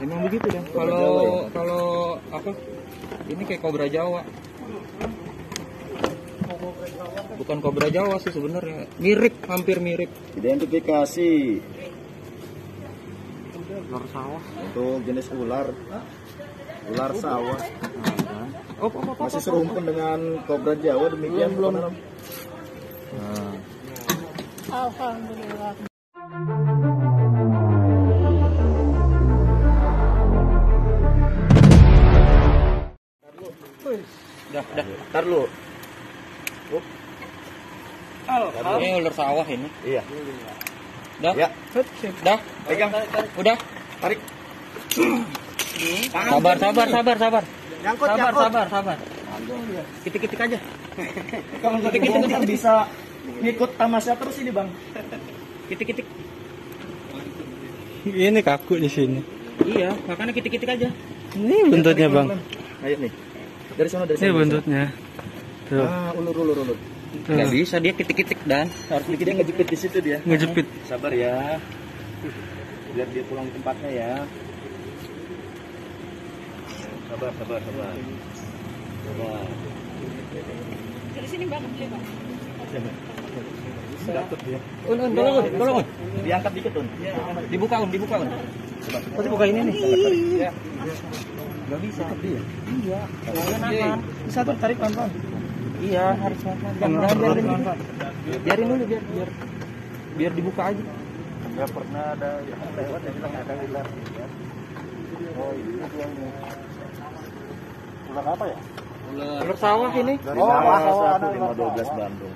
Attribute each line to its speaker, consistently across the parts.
Speaker 1: Memang begitu ya. Kalau apa? Ini kayak kobra Jawa. Bukan kobra Jawa sih sebenarnya. Mirip, hampir mirip.
Speaker 2: Identifikasi
Speaker 1: Ular sawah.
Speaker 2: untuk jenis ular sawah. Masih serumpun dengan kobra Jawa, demikian belum.
Speaker 3: Alhamdulillah.
Speaker 1: Dah.
Speaker 2: Ntar lu.
Speaker 1: Ini ular sawah ini.
Speaker 2: Iya.
Speaker 1: Dah.
Speaker 2: Ya.
Speaker 1: Dah.
Speaker 2: Pegang.
Speaker 1: Udah.
Speaker 2: Tarik.
Speaker 1: Sabar.
Speaker 2: Nyangkut.
Speaker 1: Sabar. Kitik-kitik aja.
Speaker 2: Kalau kitik-kitik kan bisa ngikut tamasya terus ini, Bang.
Speaker 1: Kitik-kitik.
Speaker 4: Ini kaku di sini.
Speaker 1: Iya, makanya kitik-kitik aja.
Speaker 4: Ini buntutnya, Bang.
Speaker 2: Ayo nih. Dari sana.
Speaker 4: Ini buntutnya. Tuh.
Speaker 2: Ulur.
Speaker 1: Nggak bisa dia kitik-kitik dan
Speaker 2: Harus dia ngejepit di situ dia.
Speaker 4: Ngejepit.
Speaker 2: Sabar ya. Biar dia pulang ke tempatnya ya. Sabar.
Speaker 3: Dari sini Bang, Bang.
Speaker 2: Dapat dia.
Speaker 1: Tolong.
Speaker 2: Diangkat dikit, Un.
Speaker 1: Dibuka. Tapi buka ini nih.
Speaker 2: Ya.
Speaker 1: Nggak bisa.
Speaker 2: Dia.
Speaker 1: Iya. Nahan.
Speaker 2: Bisa tuh tarik pelan-pelan.
Speaker 1: Iya, harus nahan. Biarin dulu biar dibuka aja.
Speaker 2: Ya pernah ada yang lewat yang bilang ada ular. Oh, ini yang ular apa ya?
Speaker 1: Ular sawah ini.
Speaker 2: Sawah 1512 Bandung.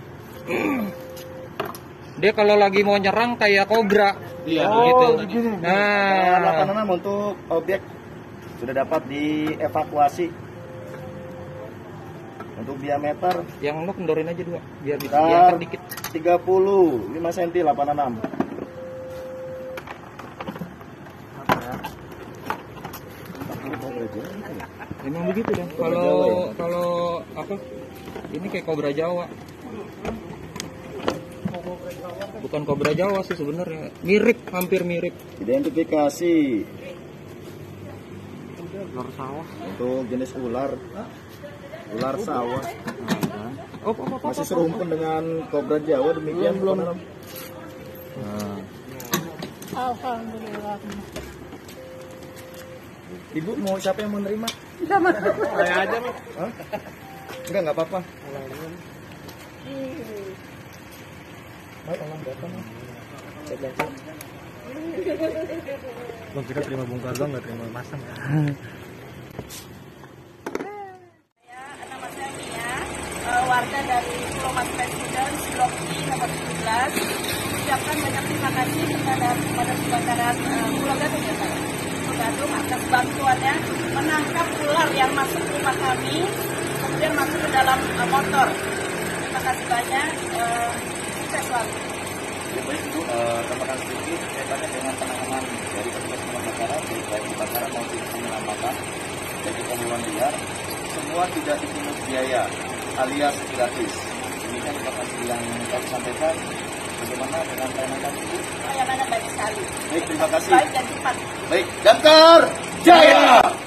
Speaker 1: Dia kalau lagi mau nyerang kayak kobra. Iya, gitu. Nah,
Speaker 2: 86 untuk objek sudah dapat dievakuasi. Untuk diameter
Speaker 1: yang lu kendorin aja dua biar bisa
Speaker 2: sekitar
Speaker 1: diangkat dikit.
Speaker 2: 35 cm 86.
Speaker 1: Memang begitu ya. Kalau apa? Ini kayak kobra Jawa. Bukan kobra Jawa sih sebenarnya. Mirip, hampir mirip.
Speaker 2: Identifikasi
Speaker 1: Ular sawah.
Speaker 2: untuk jenis ular sawah. Masih serumpun dengan kobra Jawa, demikian belum.
Speaker 3: Alhamdulillah.
Speaker 2: Ibu mau siapa yang mau menerima?
Speaker 4: Saya aja, Bang.
Speaker 2: Hah? Enggak apa-apa.
Speaker 4: Bang, kita terima bongkar doang, nggak terima masang.
Speaker 3: Nama saya Mia, warga dari Pulau Mas Presiden, Blok I nomor 17. Ucapkan banyak terima kasih kepada kebakaran Pulau Gadung ya Pak. Pulau Gadung atas bantuannya menangkap ular yang masuk ke rumah kami, kemudian masuk ke dalam motor. Terima kasih banyak. Sukses selalu.
Speaker 2: Ya, baik Ibu, tambahkan sedikit kaitannya dengan penanganan dari petugas kebakaran, baik kebakaran maupun penyelamatan bagi hewan liar, semua tidak dipungut biaya alias gratis. Demikian informasi yang kami sampaikan. Bagaimana dengan pelayanan Ibu?
Speaker 3: Pelayanannya baik sekali.
Speaker 2: Baik, terima kasih.
Speaker 3: Baik dan cepat.
Speaker 2: Baik, Damkar Jaya!